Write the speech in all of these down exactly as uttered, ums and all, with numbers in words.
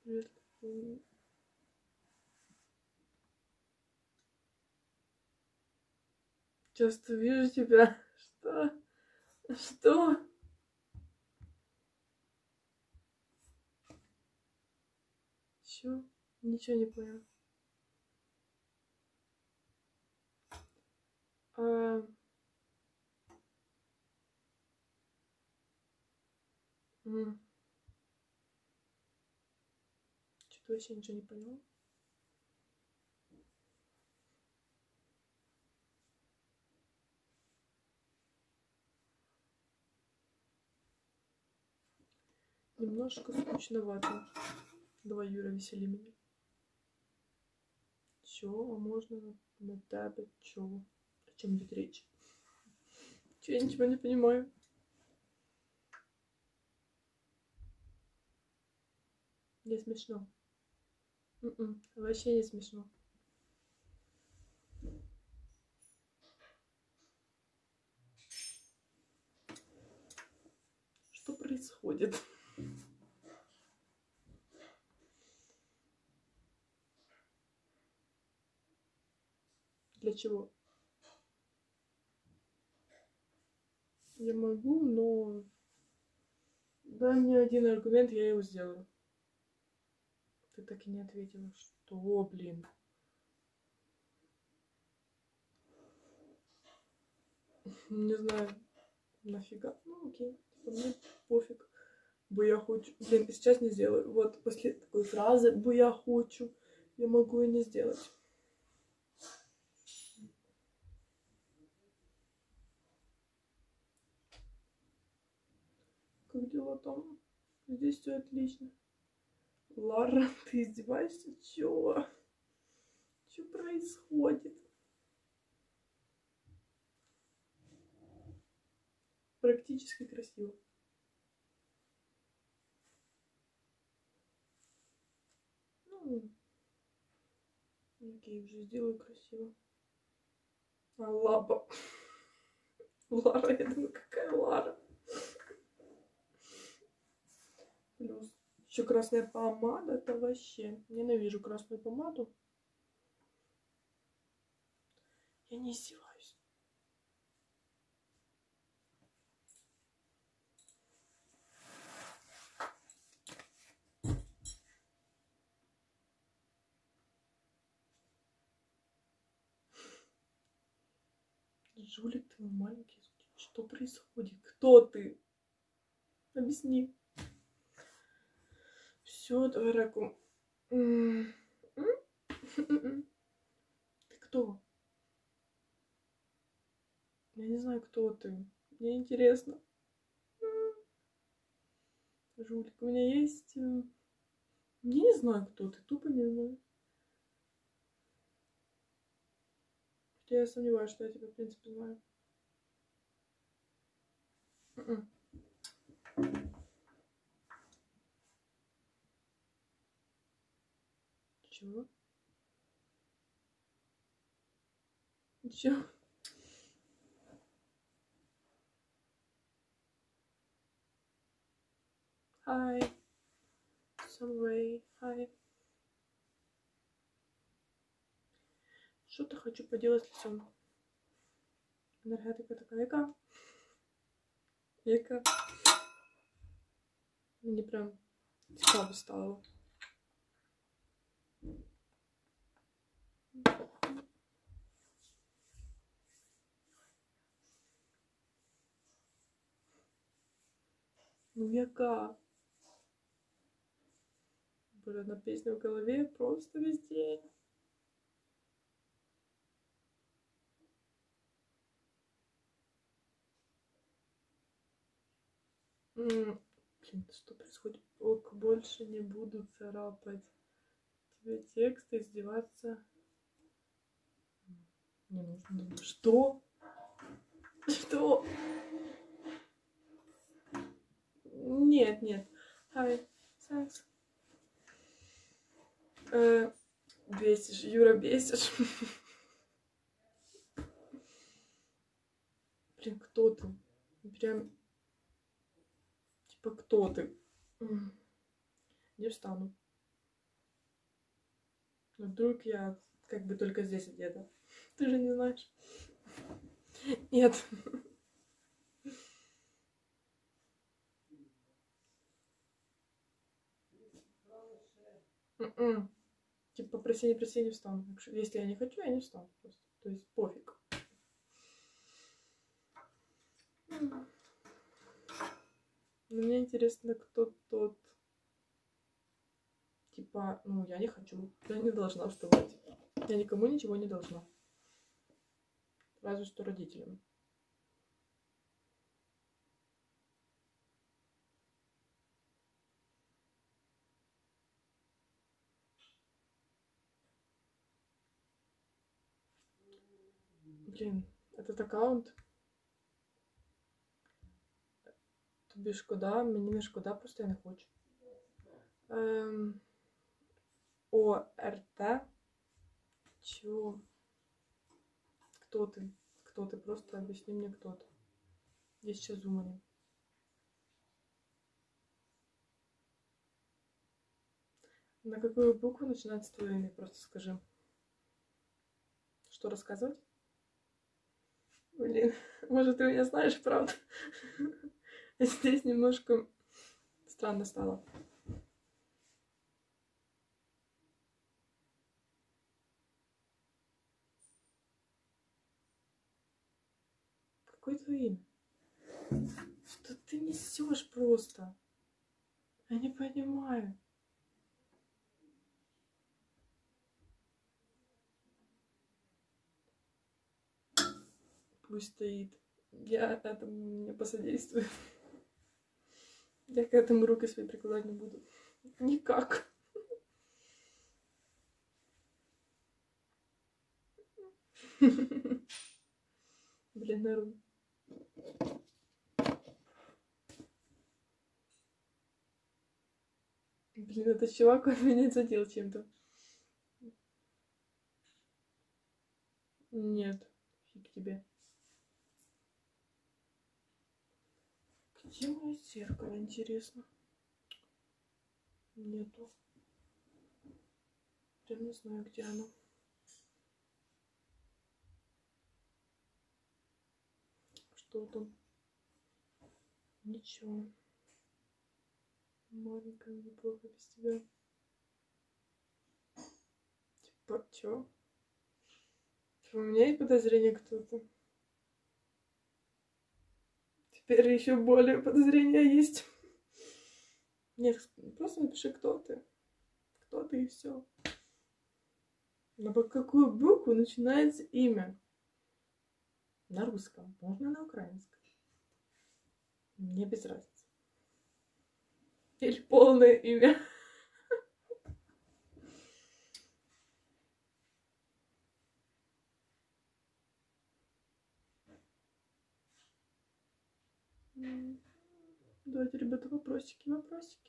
Привет. Часто вижу тебя. Что? Что? Чё? Ничего не понял. А... м. Что-то вообще ничего не поняла. Немножко скучновато. Давай, Юра, весели меня. Чё? А можно на тебе? Чё? О чем идет речь? Чё, я ничего не понимаю. Не смешно. М-м, вообще не смешно. Что происходит? Для чего? Я могу, но... Дай мне один аргумент, я его сделаю. Ты так и не ответила. Что, блин? Не знаю, нафига. Ну окей, типа мне пофиг. Бо я хочу. Блин, сейчас не сделаю. Вот после такой фразы «бо я хочу» я могу и не сделать. Как дела там? Здесь все отлично. Лара, ты издеваешься? Чё? Чё происходит? Практически красиво. Ну, окей, уже сделаю красиво. А лаба. Лара, я думаю, какая Лара? Плюс еще красная помада, это вообще. Ненавижу красную помаду. Я не издеваюсь. Жулик, ты маленький. Что происходит? Кто ты? Объясни. Все, давай раку. Ты кто? Я не знаю, кто ты. Мне интересно. Жулик, у меня есть... Я не знаю, кто ты. Тупо не знаю. Хотя я сомневаюсь, что я тебя, в принципе, знаю. Чего? Чего? Hi. Subway. Hi. Что-то хочу поделать с лицом. Энергетика такая, яка? Яка? Мені прям цікаво стало. Ну яка? Блин, песня в голове просто весь день. Блин, что происходит? Ок, больше не буду царапать тебе текст, издеваться не нужно. Что? Что? Нет, нет. Hi, thanks. Э, бесишь, Юра, бесишь. Блин, кто ты? Прям... Типа, кто ты? Не встану. Но вдруг я как бы только здесь одета. Ты же не знаешь. Нет. М-м. Типа, проси, не проси, не встану. Если я не хочу, я не встану просто. То есть пофиг. Но мне интересно, кто тот. Типа, ну, я не хочу. Я не должна вставать. Я никому ничего не должна. Разве что родителям. Блін, этот аккаунт. Тобі шкода, мені не шкода, просто я не хочу. Ем... ОРТ. Чего? Кто ты? Кто ты? Просто объясни мне, кто ты. Я сейчас думаю. На какую букву начинается твое имя? Просто скажи. Что рассказывать? Блин, может, ты меня знаешь, правда? Здесь немножко странно стало. Какое твое имя? Что ты несешь просто? Я не понимаю. Пусть стоит. Я этому не посодействую. Я к этому руки свои прикладать не буду. Никак. Блин, народ. Блин, этот чувак, он меня задел чем-то. Нет, фиг тебе. Где мое зеркало, интересно? Нету. Прям не знаю, где оно. Что там? Ничего. Маленькая, неплохо без тебя. Типа, чё? У меня есть подозрение кто-то. Теперь еще более подозрения есть. Нет, просто напиши, кто ты. Кто ты и все. На какую букву начинается имя? На русском, можно на украинском. Мне без разницы. Или полное имя. Давайте, ребята, вопросики, вопросики.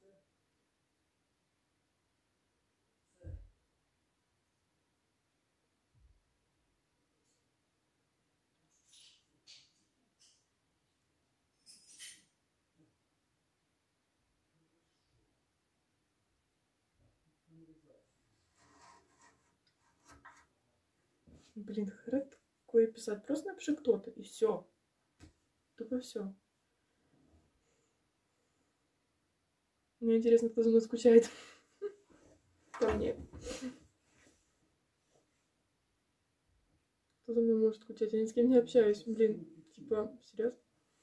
Блин, хрен такое писать. Просто напиши кто-то, и все. Только все. Мне интересно, кто за мной скучает. По мне. Кто за мной может скучать? Я ни с кем не общаюсь. Блин, типа, серьезно?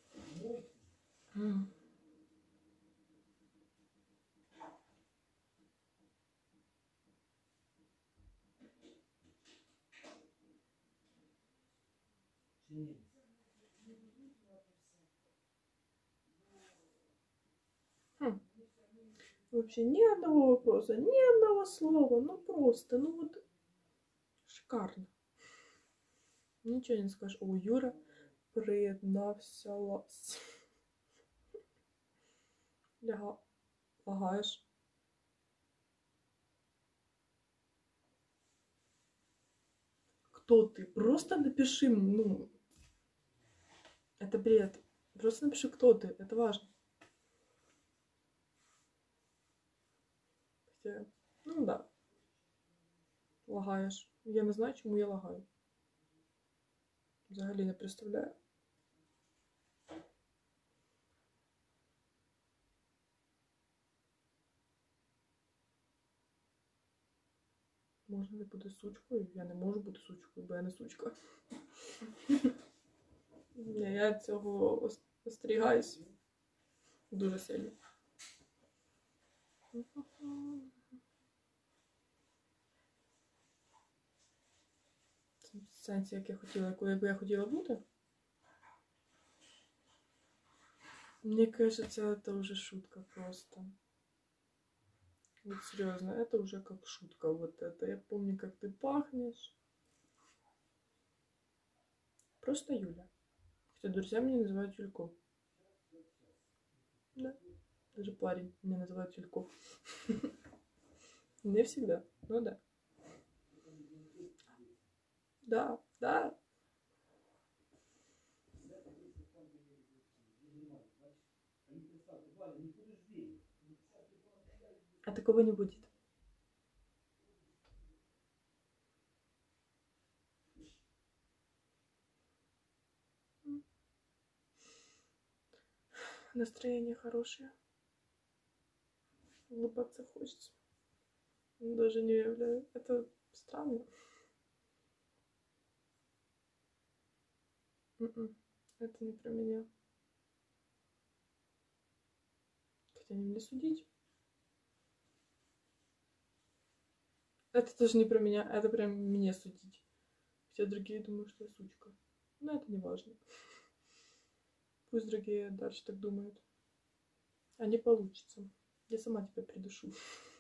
Хм. Вообще ни одного вопроса, ни одного слова. Ну просто, ну вот шикарно. Ничего не скажешь. О, Юра приєднався. Ляга... Лагаєш. Кто ты? Просто напиши, ну... Это бред. Просто напиши, кто ты. Это важно. Хотя, ну да. лагаєш. Я не знаю, чому я лагаю. Взагалі не представляю. Можна не бути сучкою? Я не можу бути сучкою, бо я не сучка. Ні, я цього остерігаюсь дуже сильно. В сенсі, як я хотіла, якою я хотіла бути. Мне кажется, это уже шутка просто. Вот серьезно, это уже как шутка вот это. Я помню, как ты пахнешь. Просто Юля. Хотя друзья меня называют Юлько. Да. Даже парень меня называет Юлько. Не всегда, но да. Да, да. А такого не будет. Настроение хорошее. Улыбаться хочется. Даже не являю. Это странно. Это не про меня. Хотя не мне судить. Это тоже не про меня, это прям мне судить. Все другие думают, что я сучка. Но это не важно. Пусть другие дальше так думают. А не получится. Я сама тебя придушу.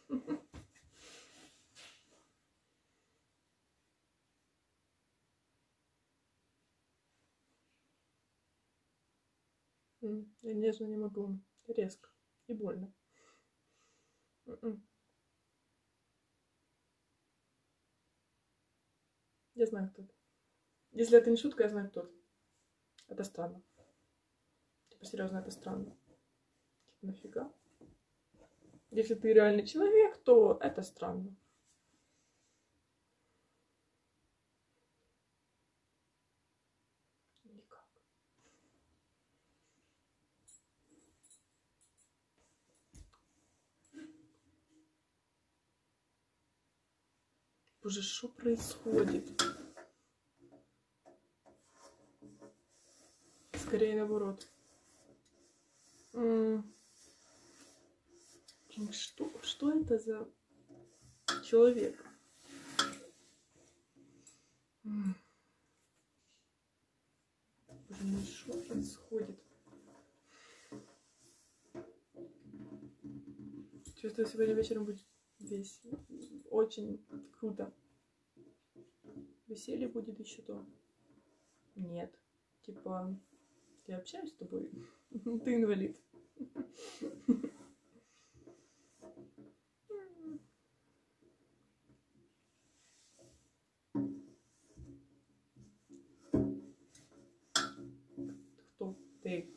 Я нежно не могу. Резко. И больно. Я знаю, кто ты. Если это не шутка, я знаю, кто ты. Это странно. Типа, серьезно, это странно. Типа, нафига? Если ты реальный человек, то это странно. Никак. Боже, что происходит? Скорее наоборот. Что, что это за человек? Боже мой, что происходит? Чувствую, сегодня вечером будет весело. Очень круто. Веселье будет еще то. Нет. Типа, я общаюсь с тобой. Ты инвалид. Кто ты?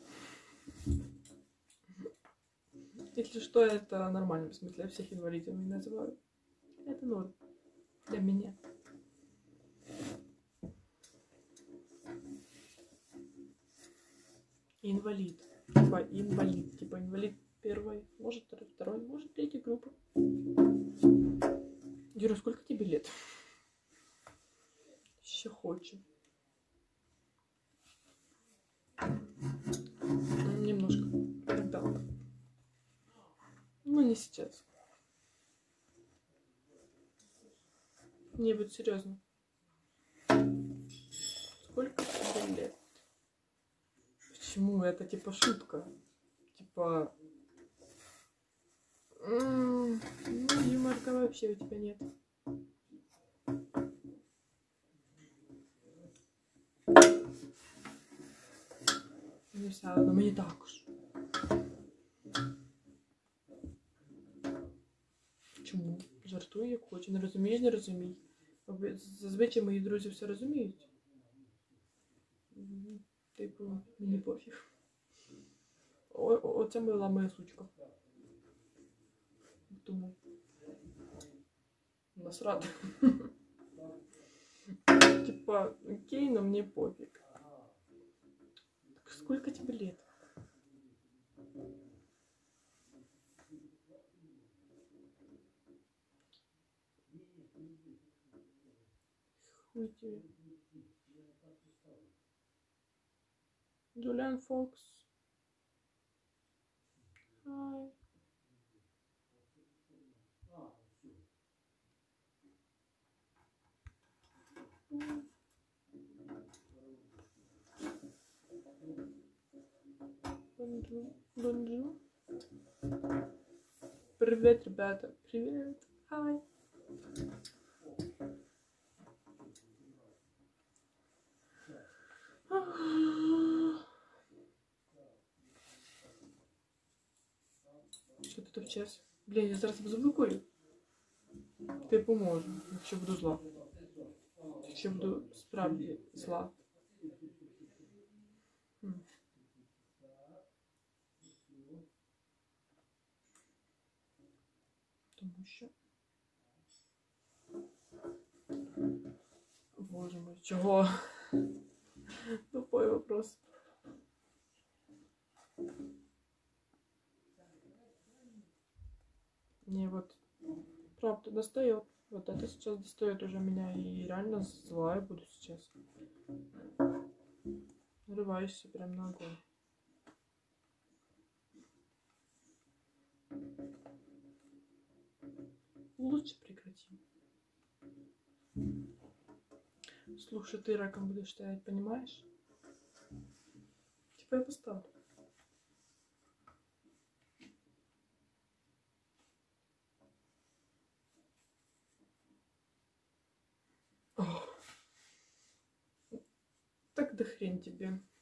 Если что, это нормально. В смысле, я всех инвалидами называю. Это норм. Для меня. Инвалид. Типа инвалид. Типа инвалид первой, может второй, может третьей группы. Юра, сколько тебе лет? Еще хочешь. Немножко. Тогда. Ну, не сейчас. Не, вот серьезно. Сколько тебе лет? Почему? Это типа шутка. Типа... Ну, юморка вообще у тебя нет. Не все, но мені також. Чому? Жартую, як хочу. Не розумієш, не розумій. Зазвичай мої друзі все розуміють. Типу, мені пофіг. О, оце була моя сучка. Тому насрати. типа, окей, но мне пофиг. Так сколько тебе лет? Хуй тебе. Джулиан Фокс. Ай. Бонжур. Бонжур. Привет, ребята. Привет. Ай. Що ти товчеш? Блін, я зараз заблокую. Ти поможу, якщо буду зла. Якщо буду справді зла. Хм. Тому що... Боже мой, чого? Тупой вопрос. Не, вот, правда, достает. Вот это сейчас достает уже меня, и реально злая буду сейчас. Нарываешься прям на огонь. Лучше прекрати. Слушай, ты раком будешь стоять, понимаешь? Типа я поставлю. Ох. Так да хрень тебе.